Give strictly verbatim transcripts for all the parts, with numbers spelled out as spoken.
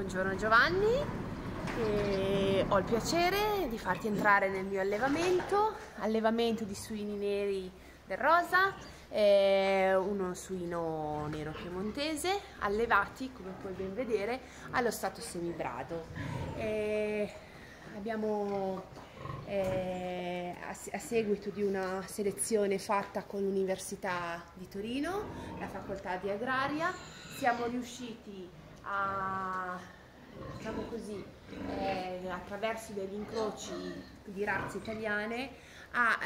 Buongiorno Giovanni, e ho il piacere di farti entrare nel mio allevamento, allevamento di suini neri del Rosa, eh, uno suino nero piemontese, allevati, come puoi ben vedere, allo stato semibrado. Eh, abbiamo, eh, a, a seguito di una selezione fatta con l'Università di Torino, la Facoltà di Agraria, siamo riusciti a, diciamo così, eh, attraverso degli incroci di razze italiane a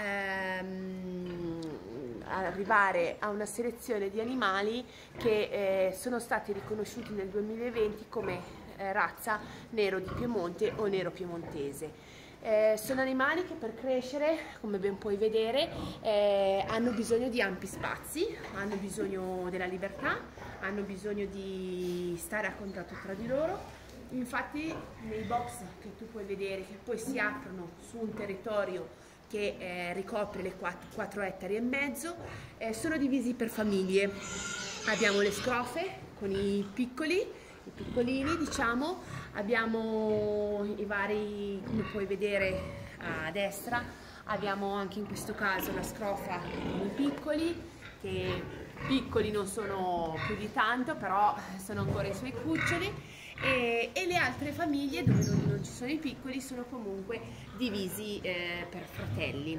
ehm, arrivare a una selezione di animali che eh, sono stati riconosciuti nel duemilaventi come eh, razza nero di Piemonte o nero piemontese. Eh, sono animali che per crescere, come ben puoi vedere, eh, hanno bisogno di ampi spazi, hanno bisogno della libertà, hanno bisogno di stare a contatto tra di loro. Infatti nei box che tu puoi vedere, che poi si aprono su un territorio che eh, ricopre le quattro ettari e mezzo, eh, sono divisi per famiglie. Abbiamo le scrofe con i piccoli, i piccolini diciamo, abbiamo i vari, come puoi vedere a destra, abbiamo anche in questo caso la scrofa con i piccoli, che piccoli non sono più di tanto, però sono ancora i suoi cuccioli, e, e le altre famiglie dove non, non ci sono i piccoli sono comunque divisi eh, per fratelli.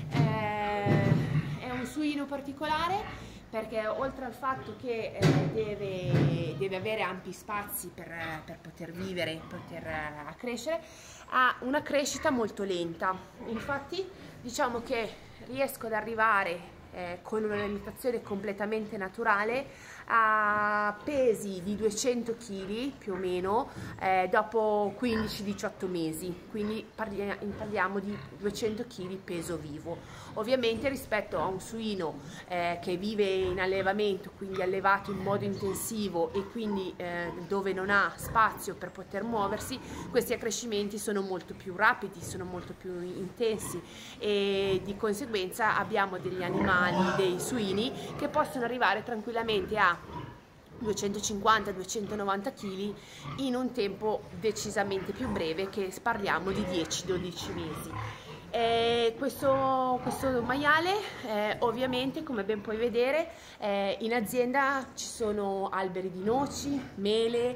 Eh, è un suino particolare perché oltre al fatto che eh, deve, deve avere ampi spazi per, per poter vivere, poter uh, crescere, ha una crescita molto lenta. Infatti diciamo che riesco ad arrivare eh, con un'alimentazione completamente naturale a pesi di duecento chili più o meno eh, dopo quindici diciotto mesi, quindi parli parliamo di duecento chili peso vivo. Ovviamente rispetto a un suino eh, che vive in allevamento, quindi allevato in modo intensivo e quindi eh, dove non ha spazio per poter muoversi, questi accrescimenti sono molto più rapidi, sono molto più intensi e di conseguenza abbiamo degli animali, dei suini che possono arrivare tranquillamente a duecentocinquanta duecentonovanta chili in un tempo decisamente più breve, che parliamo di dieci dodici mesi. Eh, questo, questo maiale eh, ovviamente, come ben puoi vedere, eh, in azienda ci sono alberi di noci, mele,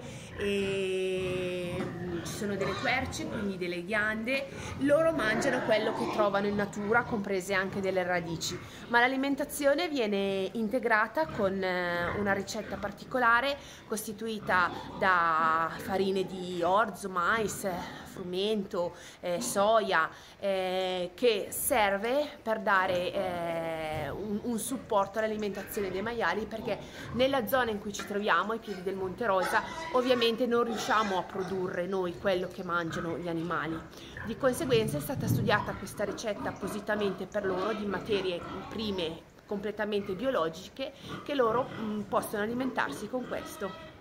e ci sono delle querce, quindi delle ghiande. Loro mangiano quello che trovano in natura, comprese anche delle radici, ma l'alimentazione viene integrata con eh, una ricetta particolare costituita da farine di orzo, mais, frumento, eh, soia, eh, che serve per dare eh, un, un supporto all'alimentazione dei maiali, perché nella zona in cui ci troviamo, ai piedi del Monte Rosa, ovviamente non riusciamo a produrre noi quello che mangiano gli animali. Di conseguenza è stata studiata questa ricetta appositamente per loro, di materie prime completamente biologiche, che loro mh, possono alimentarsi con questo.